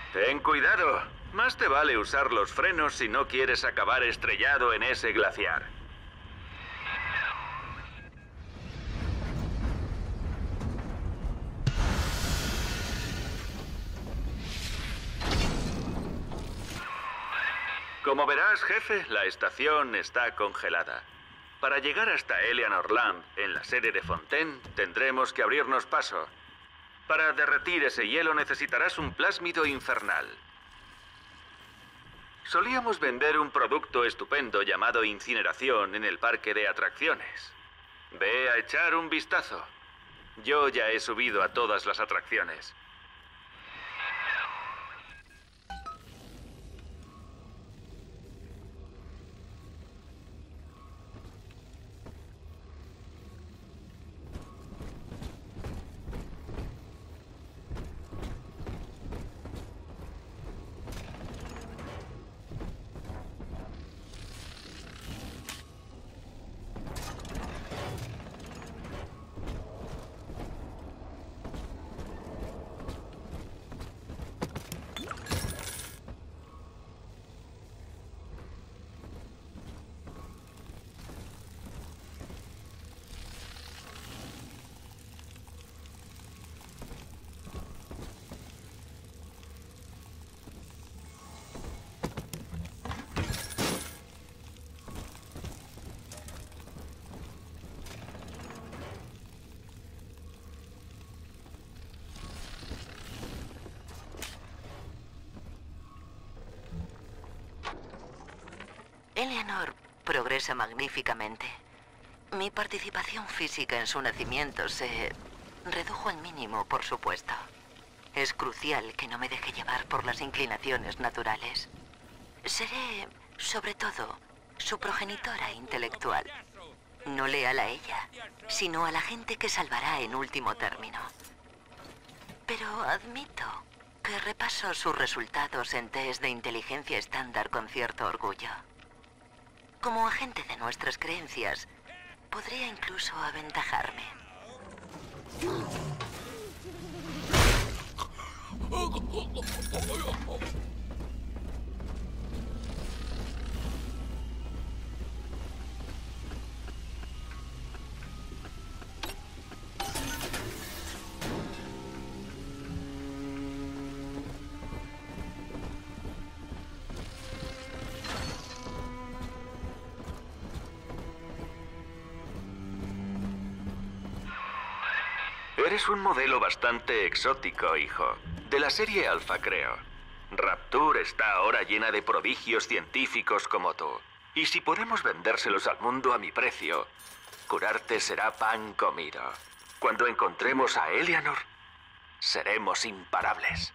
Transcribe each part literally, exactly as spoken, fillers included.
Ten cuidado. Más te vale usar los frenos si no quieres acabar estrellado en ese glaciar. Como verás, jefe, la estación está congelada. Para llegar hasta Eleanor Lamb, en la sede de Fontaine, tendremos que abrirnos paso. Para derretir ese hielo necesitarás un plásmido infernal. Solíamos vender un producto estupendo llamado incineración en el parque de atracciones. Ve a echar un vistazo. Yo ya he subido a todas las atracciones. Eleanor progresa magníficamente. Mi participación física en su nacimiento se redujo al mínimo, por supuesto. Es crucial que no me deje llevar por las inclinaciones naturales. Seré, sobre todo, su progenitora intelectual. No léala a ella, sino a la gente que salvará en último término. Pero admito que repaso sus resultados en test de inteligencia estándar con cierto orgullo. Como agente de nuestras creencias, podría incluso aventajarme. Eres un modelo bastante exótico, hijo. De la serie Alpha, creo. Rapture está ahora llena de prodigios científicos como tú. Y si podemos vendérselos al mundo a mi precio, curarte será pan comido. Cuando encontremos a Eleanor, seremos imparables.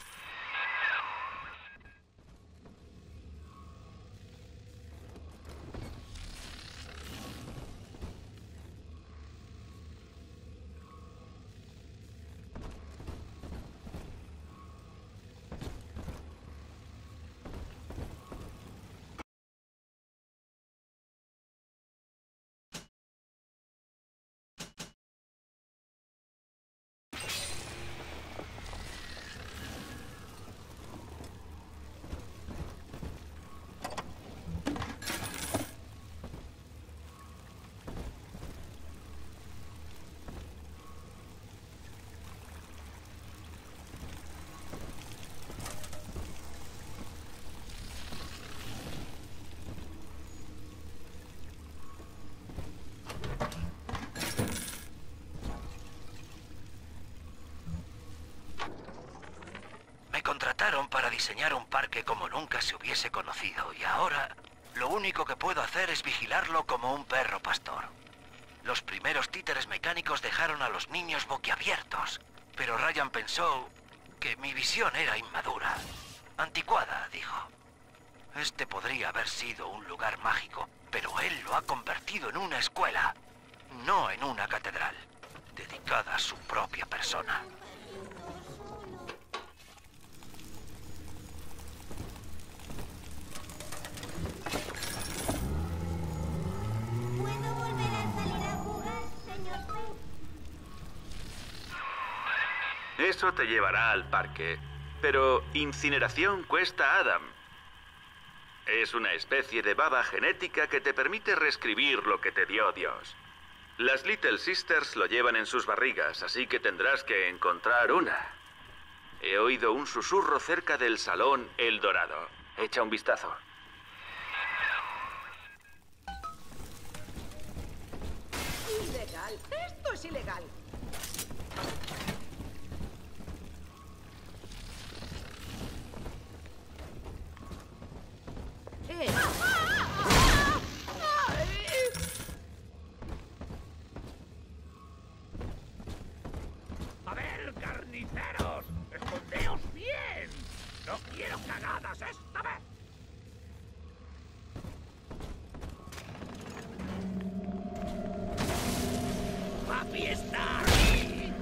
Me contrataron para diseñar un parque como nunca se hubiese conocido y ahora lo único que puedo hacer es vigilarlo como un perro pastor. Los primeros títeres mecánicos dejaron a los niños boquiabiertos, pero Ryan pensó que mi visión era inmadura. Anticuada, dijo. Este podría haber sido un lugar mágico, pero él lo ha convertido en una escuela, no en una catedral, dedicada a su propia persona. ¿Puedo volver a salir a jugar, señor Fay? Eso te llevará al parque. Pero incineración cuesta Adam. Es una especie de baba genética que te permite reescribir lo que te dio Dios. Las Little Sisters lo llevan en sus barrigas, así que tendrás que encontrar una. He oído un susurro cerca del Salón El Dorado. Echa un vistazo. Ilegal. Esto es ilegal. Eh. A ver, carniceros, escondeos bien. No quiero cagadas esta vez. ¡Papi está aquí!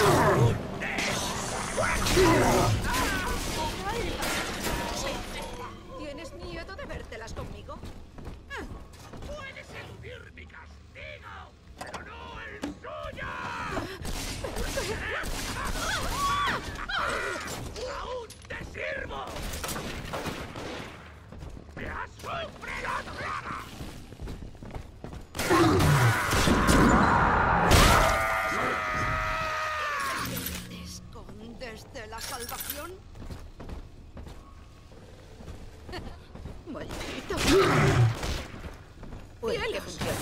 ¿Tienes miedo de vértelas conmigo? Puedes eludir mi castigo, pero no el suyo. ¡Aún te sirvo! ¡Me has sufrido nada! ¿Te escondes de la salvación? Maldito. Puede que funcione.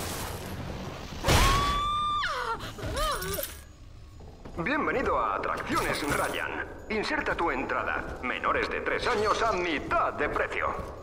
Bienvenido a Atracciones Ryan. Inserta tu entrada. Menores de tres años a mitad de precio.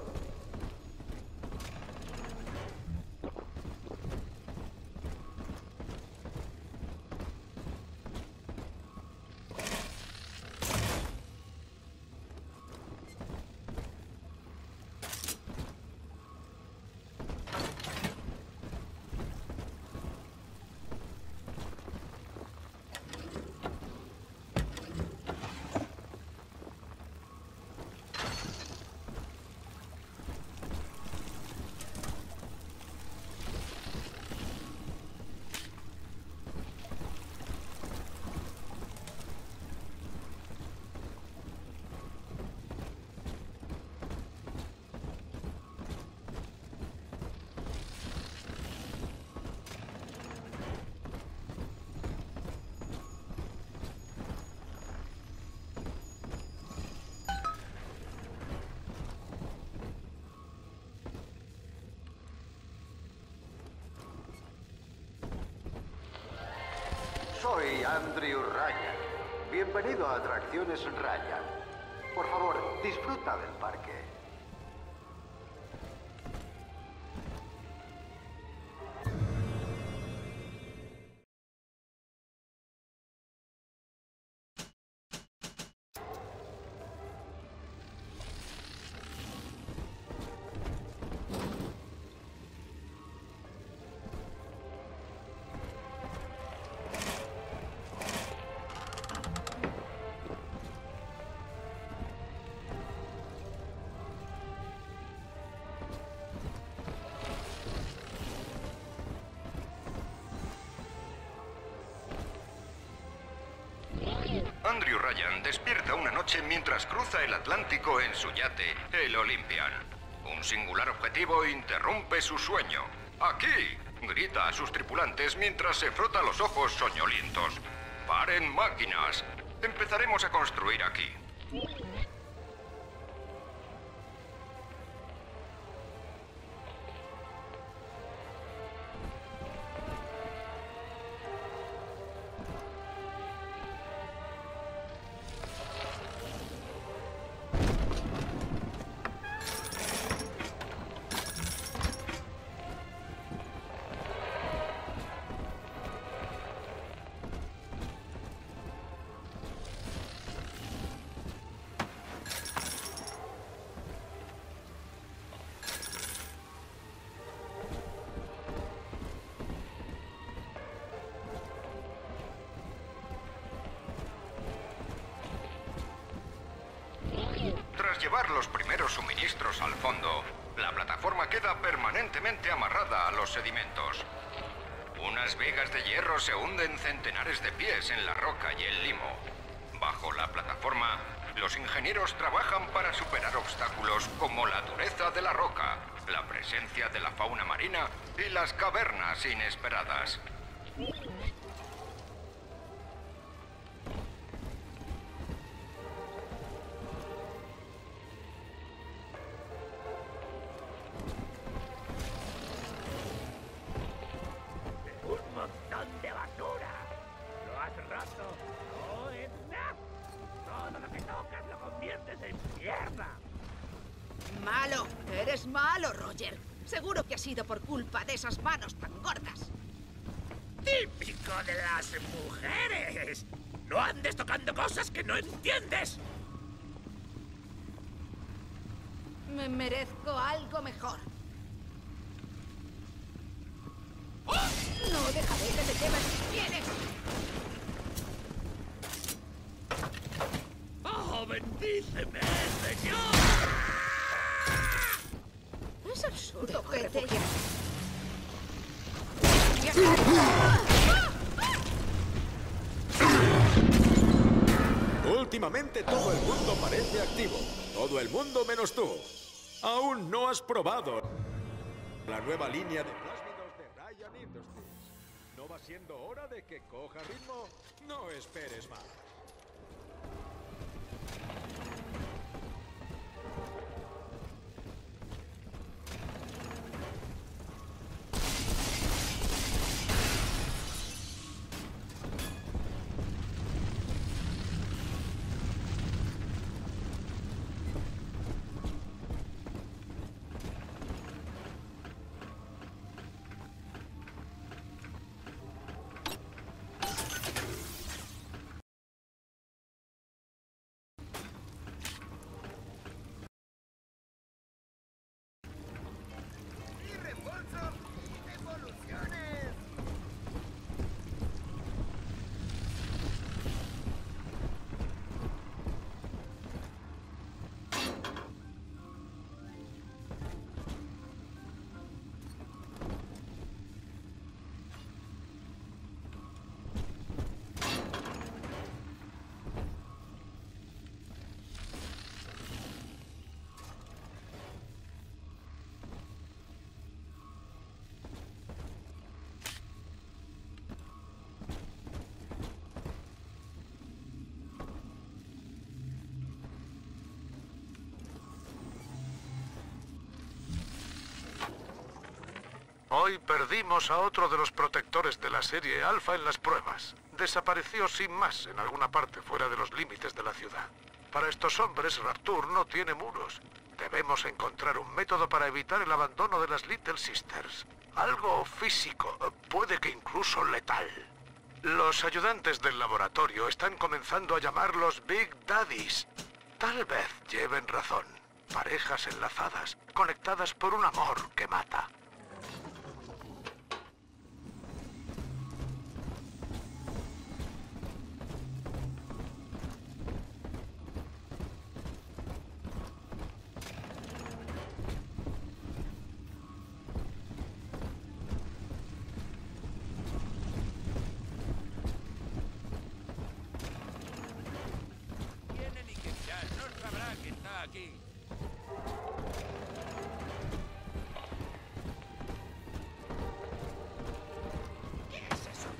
Soy Andrew Ryan. Bienvenido a Atracciones Ryan. Por favor, disfruta del parque. Andrew Ryan despierta una noche mientras cruza el Atlántico en su yate, el Olympian. Un singular objetivo interrumpe su sueño. ¡Aquí! Grita a sus tripulantes mientras se frota los ojos soñolientos. ¡Paren máquinas! Empezaremos a construir aquí. Tras llevar los primeros suministros al fondo, la plataforma queda permanentemente amarrada a los sedimentos. Unas vigas de hierro se hunden centenares de pies en la roca y el limo. Bajo la plataforma, los ingenieros trabajan para superar obstáculos como la dureza de la roca, la presencia de la fauna marina y las cavernas inesperadas. Un montón de basura. Lo has roto. No es nada. Todo lo que tocas lo conviertes en mierda. Malo, eres malo, Roger. Seguro que ha sido por culpa de esas manos tan gordas. Típico de las mujeres. No andes tocando cosas que no entiendes. Me merezco algo mejor. No dejaré que te lleven mis bienes. ¡Oh, bendíceme, señor! Es absurdo, gente. Últimamente todo el mundo parece activo. Todo el mundo menos tú. Aún no has probado la nueva línea de plásmidos de Ryan Industries. ¿No va siendo hora de que coja ritmo? No esperes más. Hoy perdimos a otro de los protectores de la serie Alpha en las pruebas. Desapareció sin más en alguna parte fuera de los límites de la ciudad. Para estos hombres, Rapture no tiene muros. Debemos encontrar un método para evitar el abandono de las Little Sisters. Algo físico, puede que incluso letal. Los ayudantes del laboratorio están comenzando a llamarlos Big Daddies. Tal vez lleven razón. Parejas enlazadas, conectadas por un amor que mata. Tiene ni que echar, no sabrá que está aquí. ¿Qué es eso?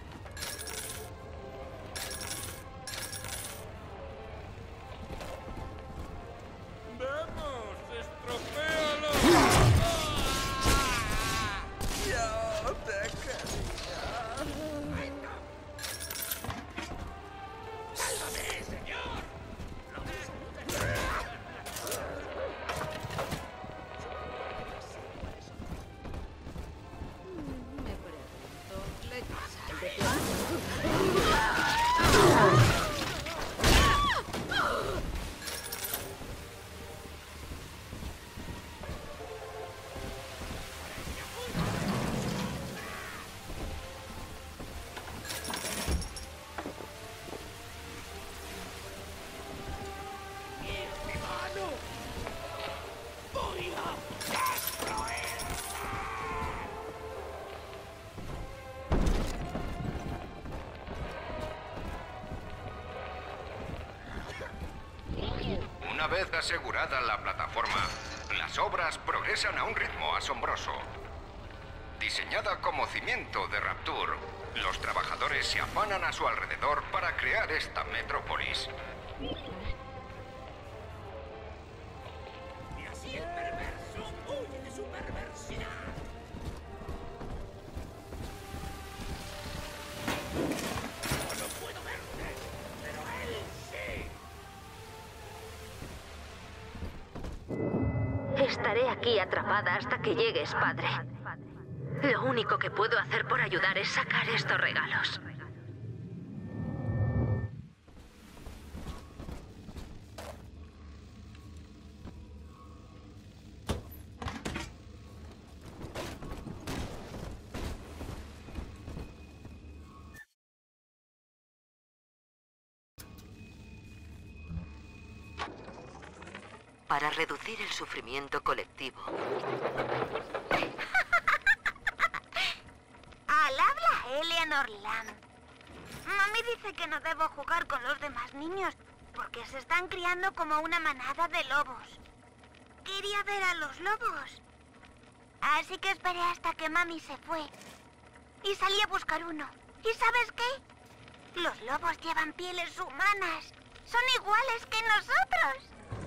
¡Vamos, estropéalo! ¡Yo te quería! ¡Sálvame, señor! Una vez asegurada la plataforma, las obras progresan a un ritmo asombroso. Diseñada como cimiento de Rapture, los trabajadores se afanan a su alrededor para crear esta metrópolis. Y así el perverso huye de su perversidad. Yo no puedo verte, pero él sí. Estaré aquí atrapada hasta que llegues, padre. Lo único que puedo hacer por ayudar es sacar estos regalos. Para reducir el sufrimiento colectivo. Al habla Eleanor Lamb. Mami dice que no debo jugar con los demás niños porque se están criando como una manada de lobos. Quería ver a los lobos. Así que esperé hasta que Mami se fue. Y salí a buscar uno. ¿Y sabes qué? Los lobos llevan pieles humanas. Son iguales que nosotros.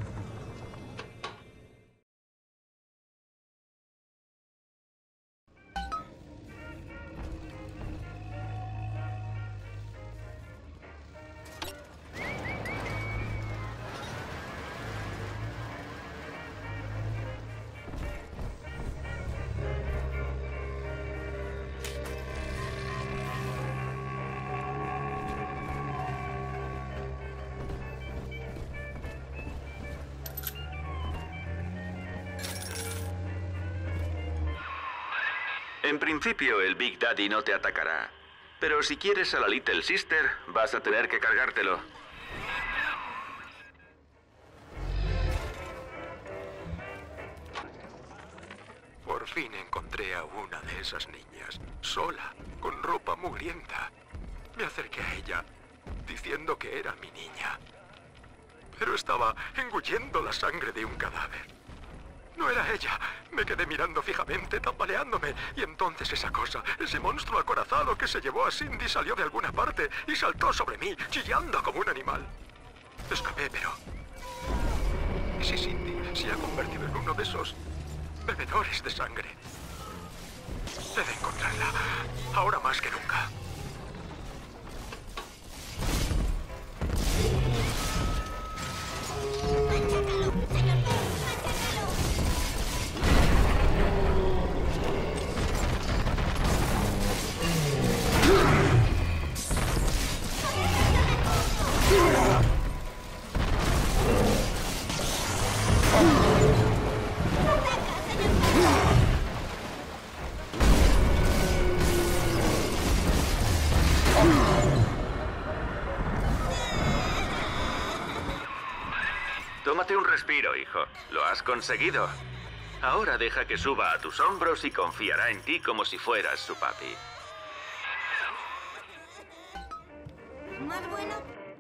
En principio, el Big Daddy no te atacará. Pero si quieres a la Little Sister, vas a tener que cargártelo. Por fin encontré a una de esas niñas, sola, con ropa mugrienta. Me acerqué a ella, diciendo que era mi niña. Pero estaba engullendo la sangre de un cadáver. No era ella. Me quedé mirando fijamente, tambaleándome. Y entonces esa cosa, ese monstruo acorazado que se llevó a Cindy salió de alguna parte y saltó sobre mí, chillando como un animal. Escapé, pero... ¿Y si Cindy se ha convertido en uno de esos bebedores de sangre? Debe encontrarla, ahora más que nunca. Tómate un respiro, hijo. Lo has conseguido. Ahora deja que suba a tus hombros y confiará en ti como si fueras su papi. ¿Más bueno?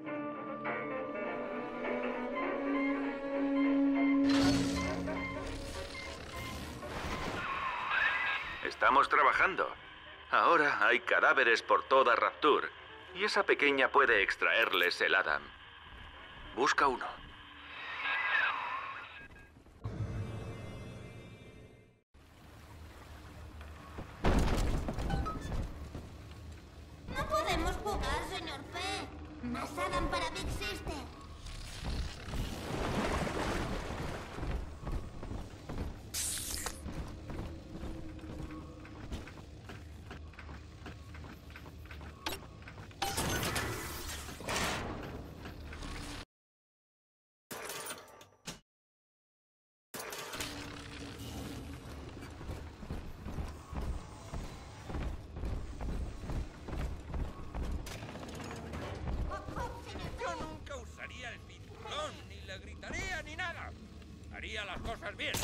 Estamos trabajando. Ahora hay cadáveres por toda Rapture. Y esa pequeña puede extraerles el Adam. Busca uno. No podemos jugar, señor P. Más Adam para Big Sister. Yo nunca usaría el cinturón, ni le gritaría, ni nada. Haría las cosas bien.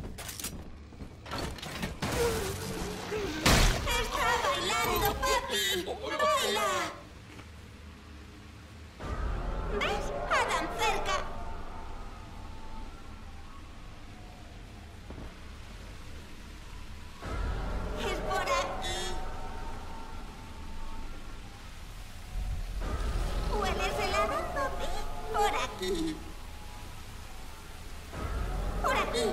¡Está bailando, papi! ¡Baila! ¿Ves? Adam cerca. papi. Por aquí.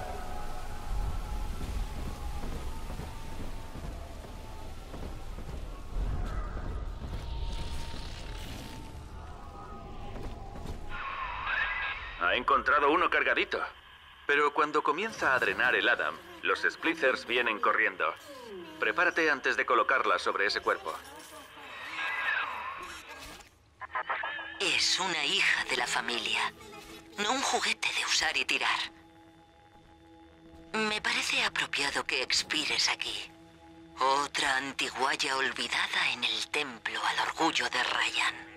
Ha encontrado uno cargadito. Pero cuando comienza a drenar el Adam, los Splitters vienen corriendo. Prepárate antes de colocarla sobre ese cuerpo. Es una hija de la familia, no un juguete de usar y tirar. Me parece apropiado que expires aquí. Otra antiguaya olvidada en el templo al orgullo de Ryan.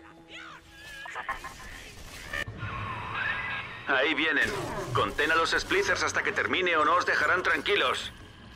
Ahí vienen. Contén a los Splitters hasta que termine o no os dejarán tranquilos.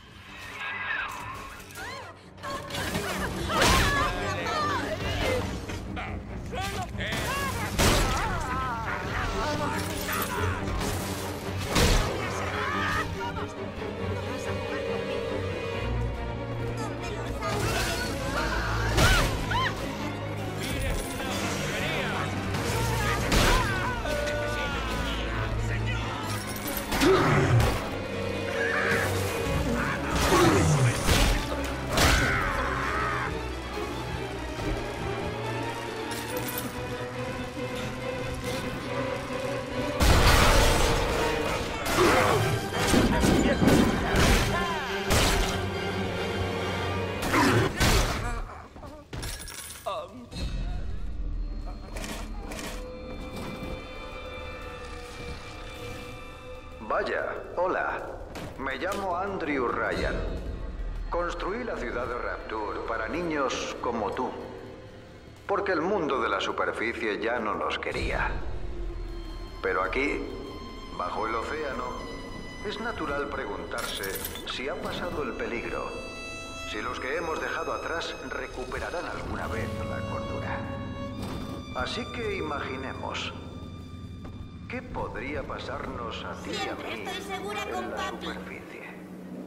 Vaya, hola. Me llamo Andrew Ryan. Construí la ciudad de Rapture para niños como tú. Porque el mundo de la superficie ya no nos quería. Pero aquí, bajo el océano, es natural preguntarse si ha pasado el peligro. Si los que hemos dejado atrás recuperarán alguna vez la cordura. Así que imaginemos. ¿Qué podría pasarnos a ti y a mí estoy segura en con la papi. superficie?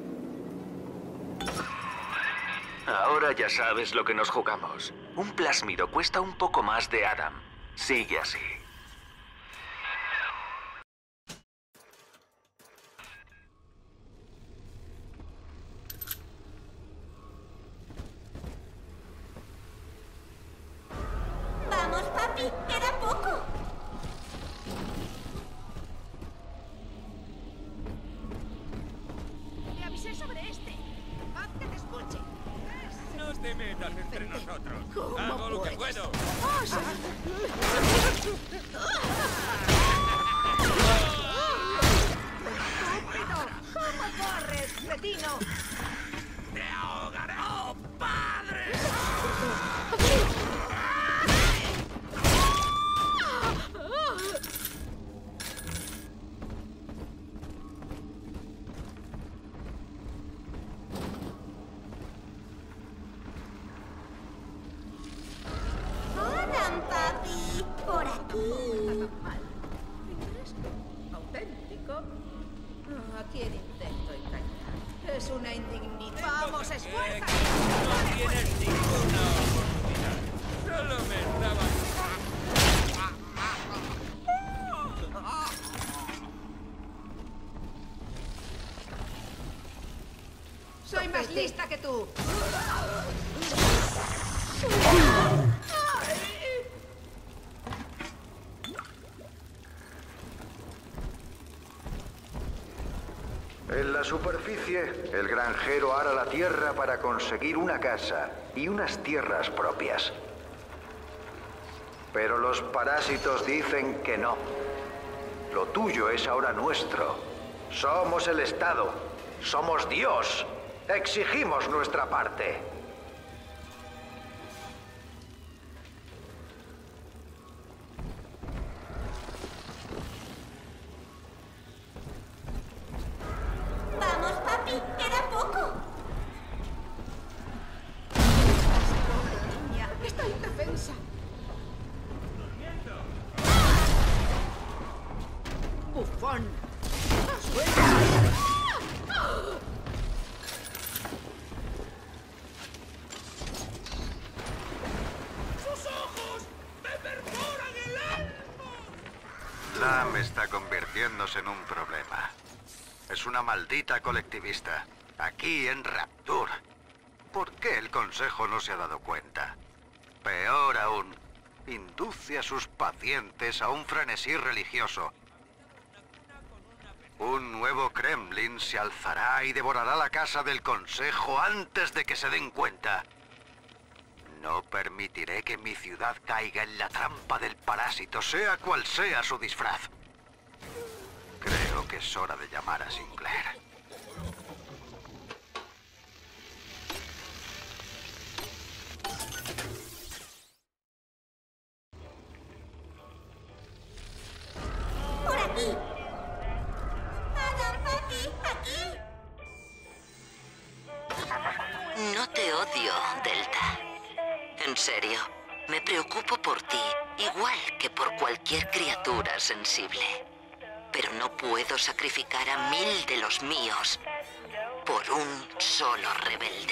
Ahora ya sabes lo que nos jugamos. Un plásmido cuesta un poco más de Adam. Sigue así. Vamos, papi, queda poco. Te avisé sobre este. Haz que te escuche. No te metas entre nosotros. ¿Cómo Hago lo que puedes? puedo. ¡Estúpido! ¿Cómo corres, cretino? ¡Te ahogaré! ¡Oh, padre! Adam, papi. Por aquí. Mal. ¿Eres auténtico? ¿A quién intento engañar? Es una indignidad. ¡Vamos, esfuérzate! No tienes ninguna oportunidad. Solo me estabas... Soy más lista que tú. En la superficie, el granjero ara la tierra para conseguir una casa y unas tierras propias. Pero los parásitos dicen que no. Lo tuyo es ahora nuestro. Somos el Estado. Somos Dios. Exigimos nuestra parte. Vamos, papi, queda poco. Niña, está indefensa. ¡Bufón! ¡Suelta! ¡Sus ojos me perforan el alma! Slam está convirtiéndose en un problema. Es una maldita colectivista. Aquí en Rapture. ¿Por qué el Consejo no se ha dado cuenta? Peor aún, induce a sus pacientes a un frenesí religioso. Un nuevo Kremlin se alzará y devorará la casa del Consejo antes de que se den cuenta. No permitiré que mi ciudad caiga en la trampa del parásito, sea cual sea su disfraz. Creo que es hora de llamar a Sinclair. ¡Por aquí! ¡Adam, papi! ¡Aquí! No te odio, Delta. En serio, me preocupo por ti, igual que por cualquier criatura sensible. Pero no puedo sacrificar a mil de los míos por un solo rebelde.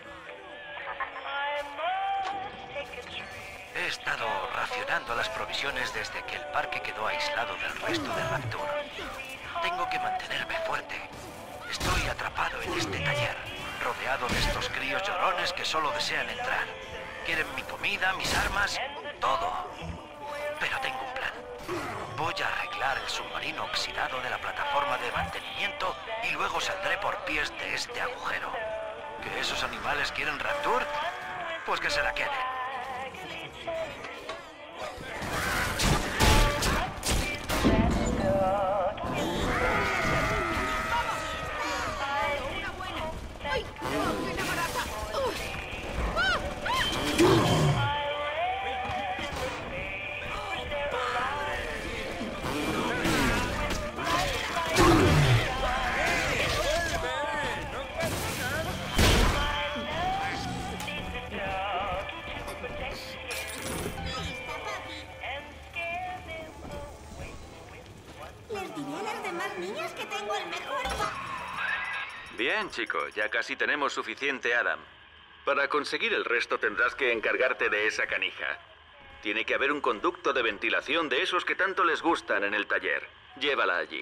He estado racionando las provisiones desde que el parque quedó aislado del resto de Rapture. Tengo que mantenerme fuerte. Estoy atrapado en este taller, rodeado de estos críos llorones que solo desean entrar. Quieren mi comida, mis armas, todo. Pero tengo un plan. Voy a arreglar el submarino oxidado de la plataforma de mantenimiento y luego saldré por pies de este agujero. ¿Que esos animales quieren Rapture? Pues que se la queden. Les diré a las demás niñas que tengo el mejor... Bien, chico, ya casi tenemos suficiente, Adam. Para conseguir el resto tendrás que encargarte de esa canija. Tiene que haber un conducto de ventilación de esos que tanto les gustan en el taller. Llévala allí.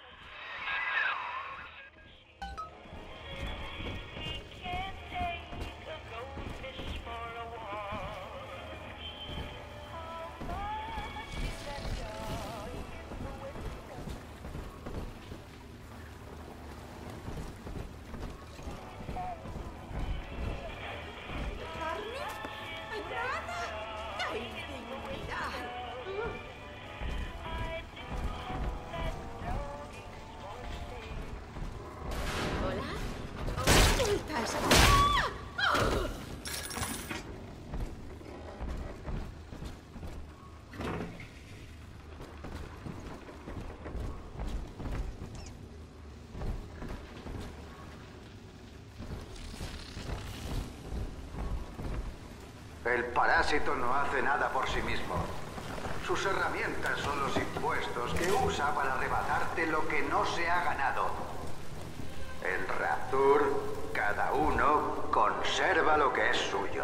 El parásito no hace nada por sí mismo. Sus herramientas son los impuestos que usa para arrebatarte lo que no se ha ganado. En Rapture, cada uno conserva lo que es suyo.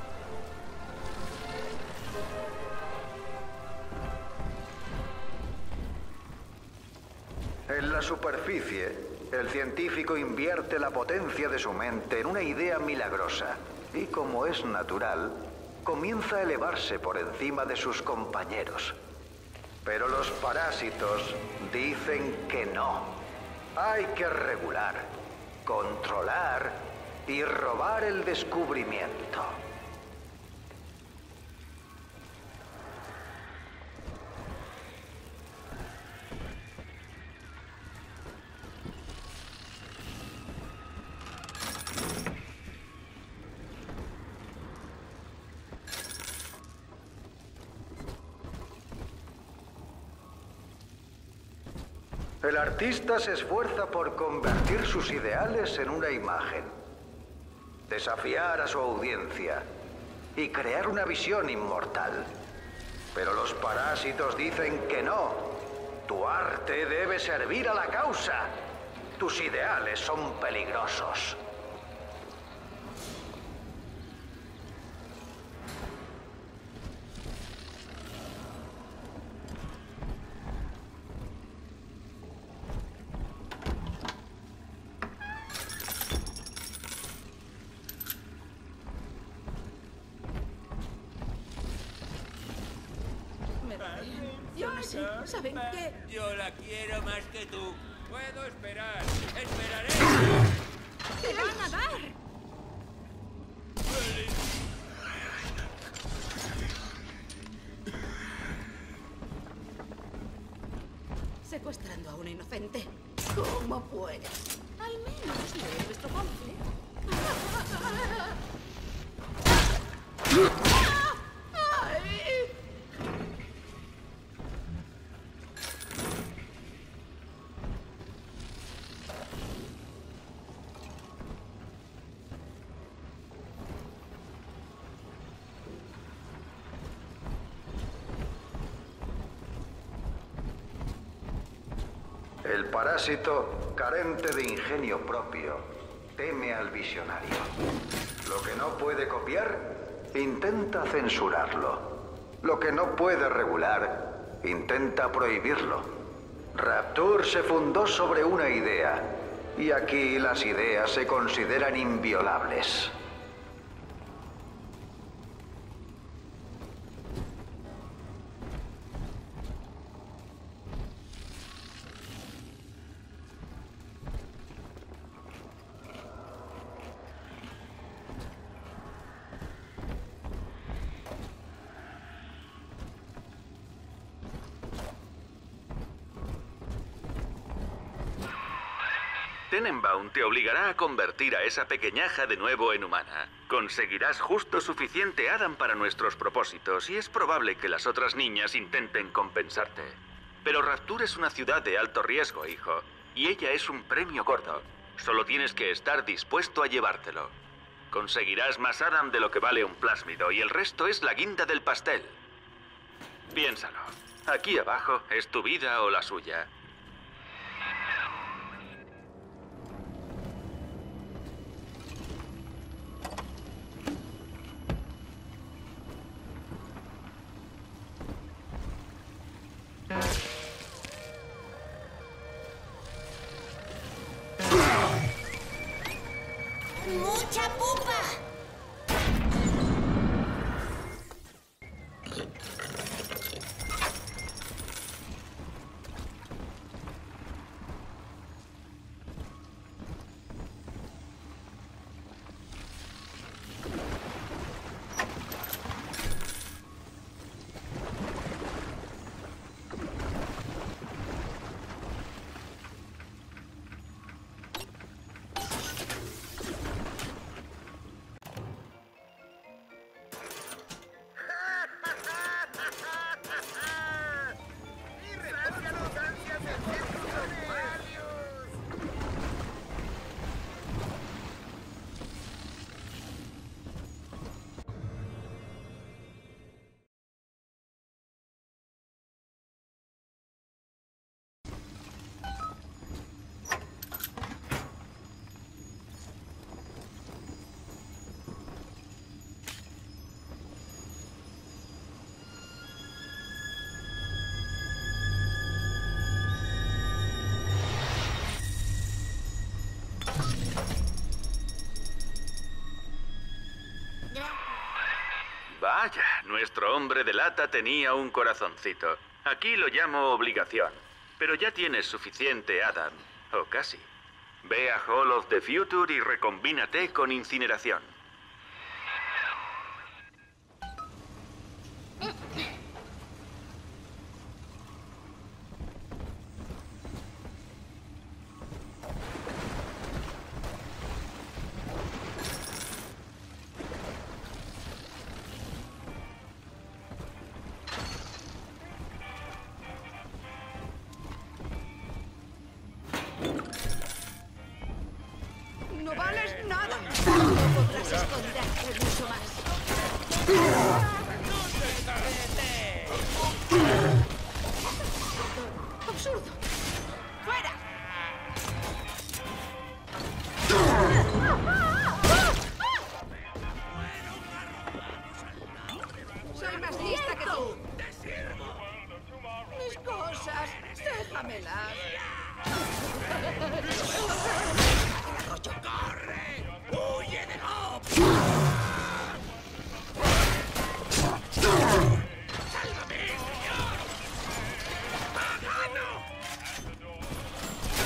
En la superficie, el científico invierte la potencia de su mente en una idea milagrosa. Y como es natural, comienza a elevarse por encima de sus compañeros. Pero los parásitos dicen que no. Hay que regular, controlar y robar el descubrimiento. El artista se esfuerza por convertir sus ideales en una imagen, desafiar a su audiencia y crear una visión inmortal. Pero los parásitos dicen que no. Tu arte debe servir a la causa. Tus ideales son peligrosos. ¿Saben qué? Yo la quiero más que tú. Puedo esperar. Esperaré. ¡Te van a dar! Secuestrando a un inocente. ¿Cómo puedes? Al menos lee nuestro panfleto. ¡Ay! El parásito, carente de ingenio propio, teme al visionario. Lo que no puede copiar, intenta censurarlo. Lo que no puede regular, intenta prohibirlo. Rapture se fundó sobre una idea, y aquí las ideas se consideran inviolables. Tenenbaum te obligará a convertir a esa pequeñaja de nuevo en humana. Conseguirás justo suficiente Adam para nuestros propósitos y es probable que las otras niñas intenten compensarte. Pero Rapture es una ciudad de alto riesgo, hijo, y ella es un premio gordo. Solo tienes que estar dispuesto a llevártelo. Conseguirás más Adam de lo que vale un plásmido y el resto es la guinda del pastel. Piénsalo. Aquí abajo es tu vida o la suya. ¡Mucha pupa! Vaya, nuestro hombre de lata tenía un corazoncito. Aquí lo llamo obligación. Pero ya tienes suficiente, Adam. O casi. Ve a Hall of the Future y recombínate con incineración. ¡No vales nada! No podrás esconderte mucho más. ¡Absurdo! ¡Fuera! ¡Soy más lista que tú! ¡Mis cosas! ¡Déjamelas! ¡Corre! ¡Huye de Bob! ¡Sálvame, señor!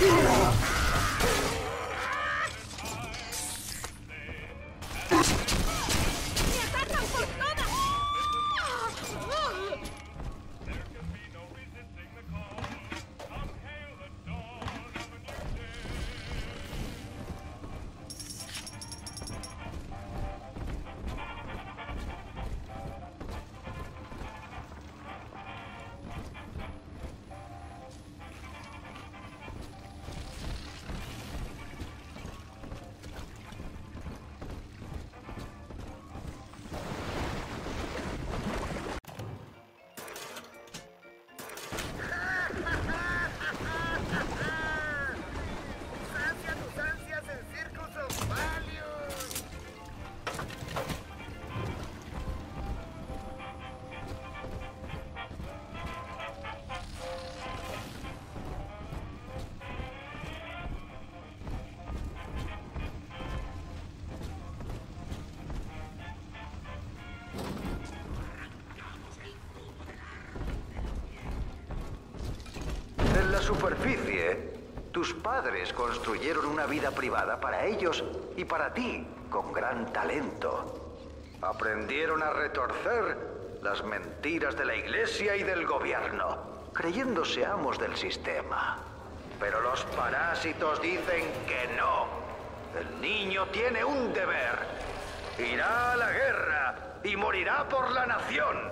Superficie, tus padres construyeron una vida privada para ellos y para ti, con gran talento. Aprendieron a retorcer las mentiras de la iglesia y del gobierno, creyéndose amos del sistema. Pero los parásitos dicen que no. El niño tiene un deber. Irá a la guerra y morirá por la nación.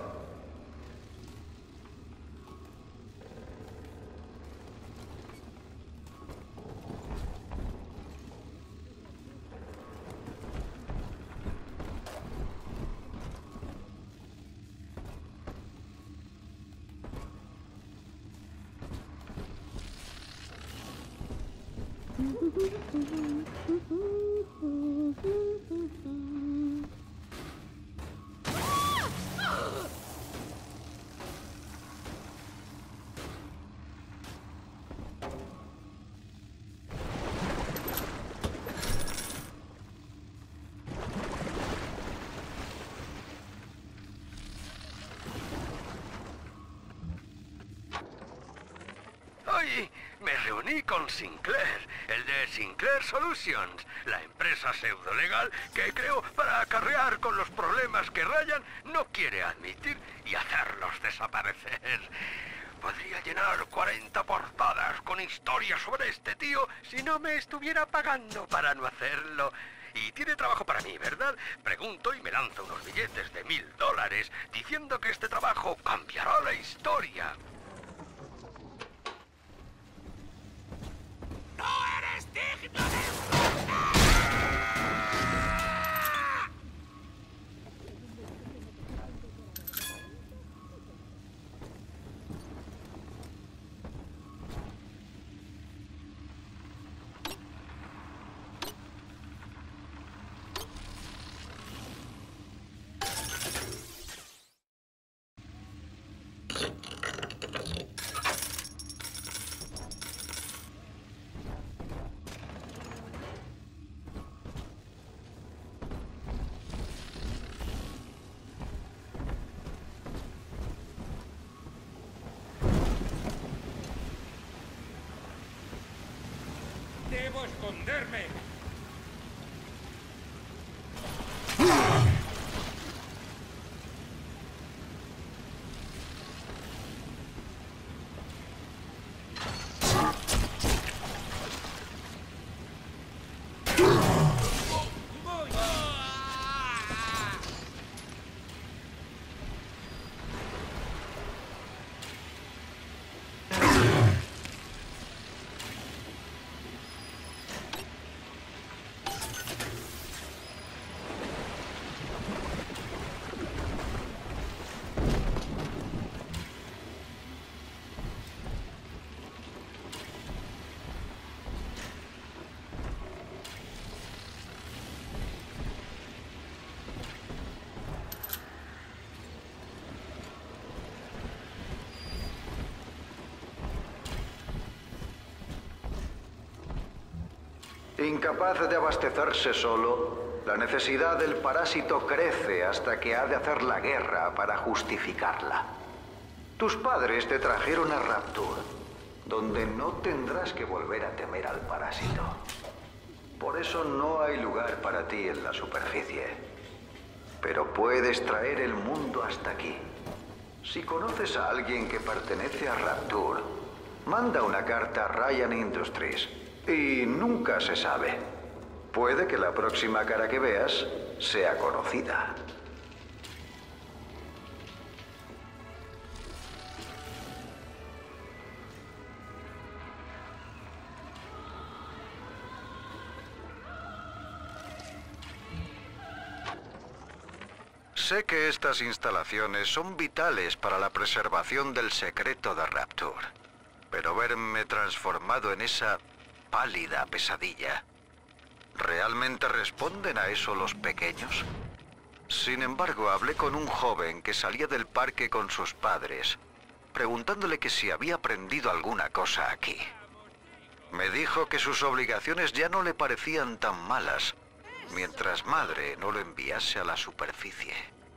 Hoy me reuní con Sinclair, el de Sinclair Solutions, la empresa pseudolegal que creó para acarrear con los problemas que Ryan no quiere admitir y hacerlos desaparecer. Podría llenar cuarenta portadas con historias sobre este tío si no me estuviera pagando para no hacerlo. Y tiene trabajo para mí, ¿verdad? Pregunto y me lanza unos billetes de mil dólares diciendo que este trabajo cambiará la historia. ¡No eres digno de... ¡Debo esconderme! Incapaz de abastecerse solo, la necesidad del parásito crece hasta que ha de hacer la guerra para justificarla. Tus padres te trajeron a Rapture, donde no tendrás que volver a temer al parásito. Por eso no hay lugar para ti en la superficie. Pero puedes traer el mundo hasta aquí. Si conoces a alguien que pertenece a Rapture, manda una carta a Ryan Industries. Y nunca se sabe. Puede que la próxima cara que veas sea conocida. Sé que estas instalaciones son vitales para la preservación del secreto de Rapture, pero verme transformado en esa pálida pesadilla, ¿realmente responden a eso los pequeños? Sin embargo, hablé con un joven que salía del parque con sus padres, preguntándole que si había aprendido alguna cosa aquí. Me dijo que sus obligaciones ya no le parecían tan malas, mientras madre no lo enviase a la superficie.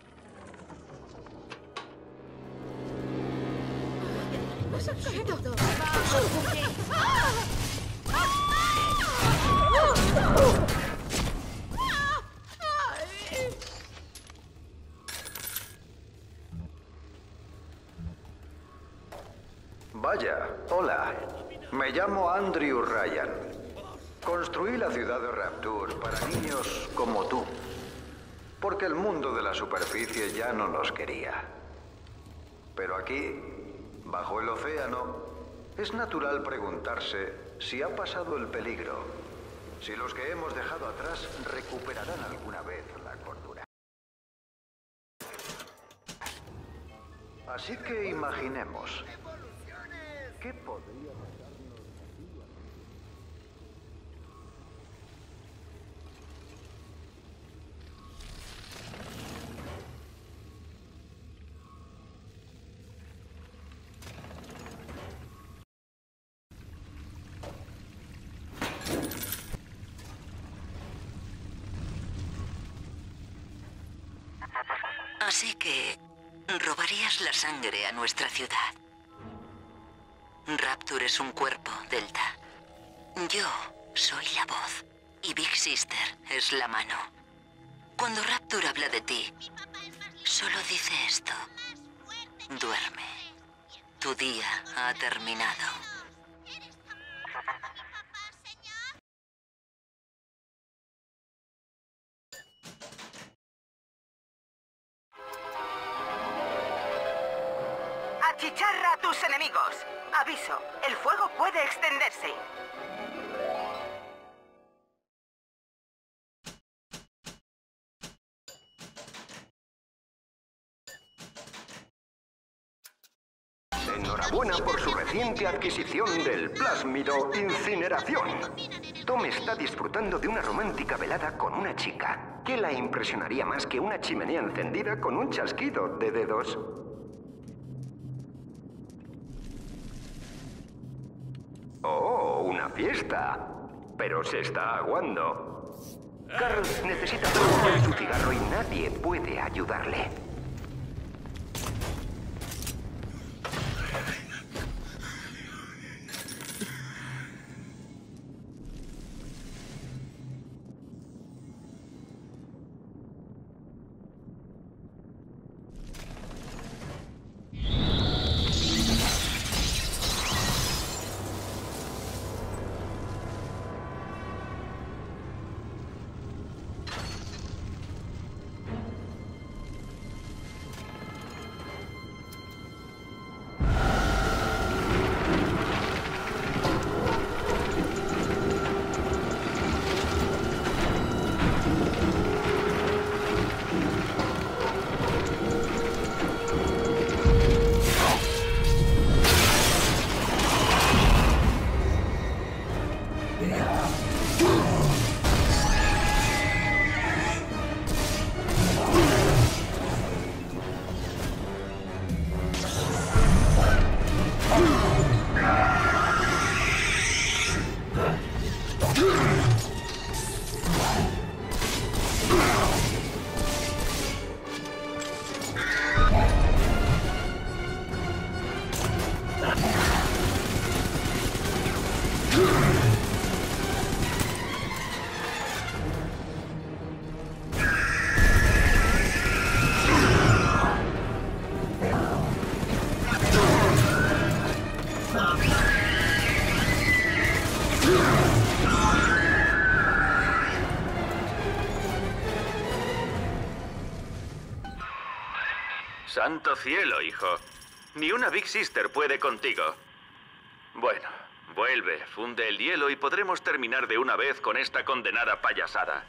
Vaya, hola. Me llamo Andrew Ryan. Construí la ciudad de Rapture para niños como tú. Porque el mundo de la superficie ya no nos quería. Pero aquí, bajo el océano, es natural preguntarse si ha pasado el peligro. Si los que hemos dejado atrás recuperarán alguna vez la cordura. Así que imaginemos. ¿Qué podría pasarnos? Así que robarías la sangre a nuestra ciudad. Rapture es un cuerpo, Delta. Yo soy la voz y Big Sister es la mano. Cuando Rapture habla de ti, solo dice esto. Duerme. Tu día ha terminado. Achicharra a tus enemigos. Aviso, el fuego puede extenderse. Enhorabuena por su reciente adquisición del plásmido Incineración. Tom está disfrutando de una romántica velada con una chica. ¿Qué la impresionaría más que una chimenea encendida con un chasquido de dedos? ¡Oh, una fiesta! Pero se está aguando. Carl necesita fumar su cigarro y nadie puede ayudarle. ¡Santo cielo, hijo! Ni una Big Sister puede contigo. Bueno, vuelve, funde el hielo y podremos terminar de una vez con esta condenada payasada.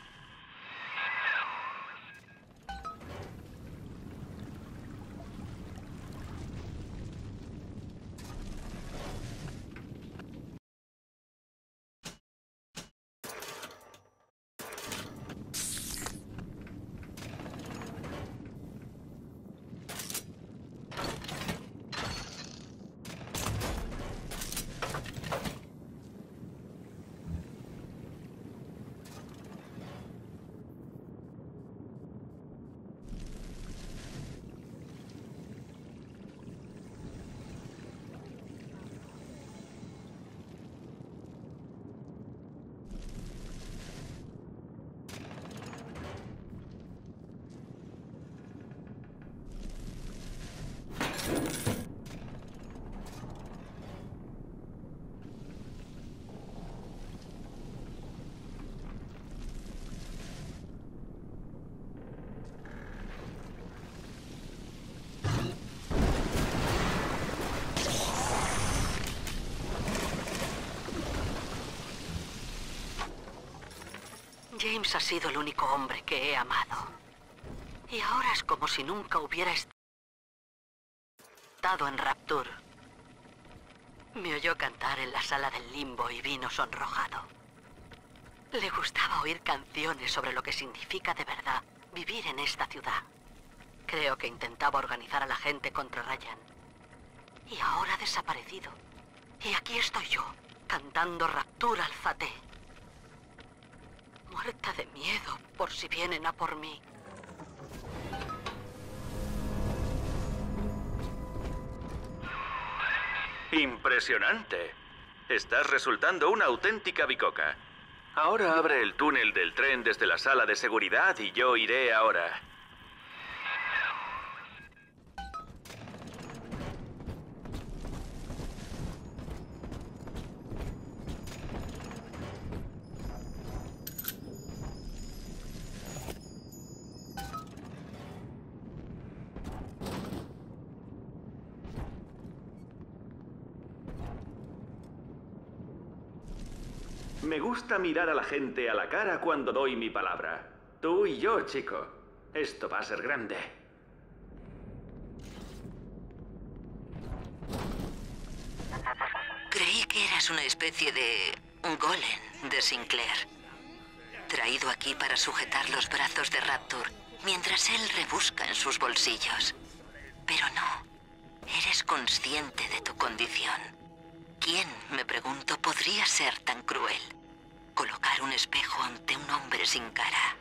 James ha sido el único hombre que he amado. Y ahora es como si nunca hubiera estado en Rapture. Me oyó cantar en la sala del limbo y vino sonrojado. Le gustaba oír canciones sobre lo que significa de verdad vivir en esta ciudad. Creo que intentaba organizar a la gente contra Ryan. Y ahora ha desaparecido. Y aquí estoy yo, cantando Rapture al Fateh. Muerta de miedo por si vienen a por mí. ¡Impresionante! Estás resultando una auténtica bicoca. Ahora abre el túnel del tren desde la sala de seguridad y yo iré ahora. Me gusta mirar a la gente a la cara cuando doy mi palabra. Tú y yo, chico. Esto va a ser grande. Creí que eras una especie de golem de Sinclair, traído aquí para sujetar los brazos de Rapture mientras él rebusca en sus bolsillos. Pero no, eres consciente de tu condición. ¿Quién, me pregunto, podría ser tan cruel? Colocar un espejo ante un hombre sin cara.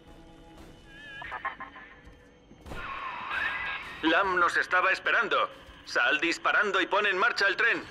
Lam nos estaba esperando. Sal disparando y pon en marcha el tren.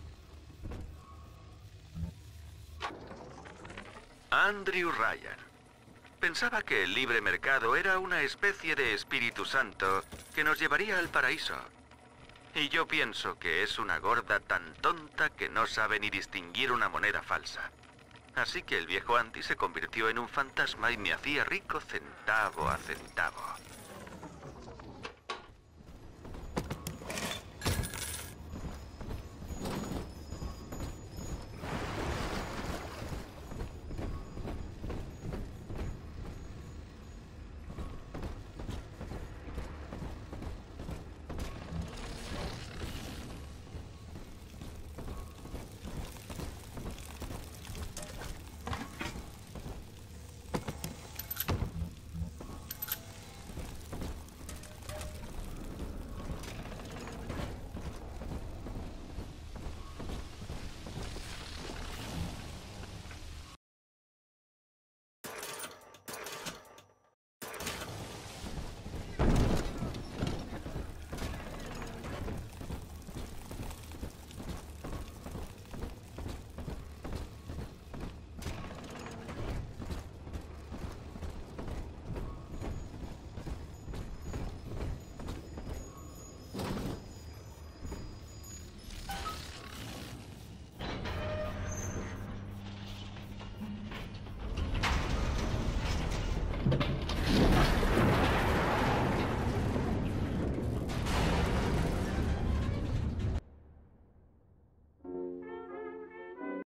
Andrew Ryan. Pensaba que el libre mercado era una especie de Espíritu Santo que nos llevaría al paraíso. Y yo pienso que es una gorda tan tonta que no sabe ni distinguir una moneda falsa. Así que el viejo Andy se convirtió en un fantasma y me hacía rico centavo a centavo.